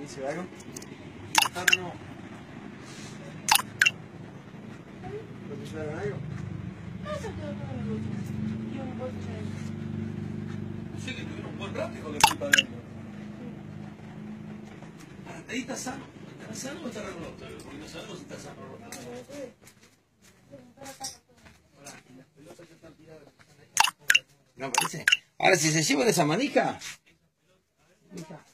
¿Dice algo? No. ¿Procesaron algo? No, se quedó todo en el bolso. Y un bolso de... Sí, que tuvieron un buen rato con el pipa adentro. Ahí está sano. ¿Está sano o está regulado? Porque no sabemos si está sano o no. No parece. Ahora, si se llevan esa manija.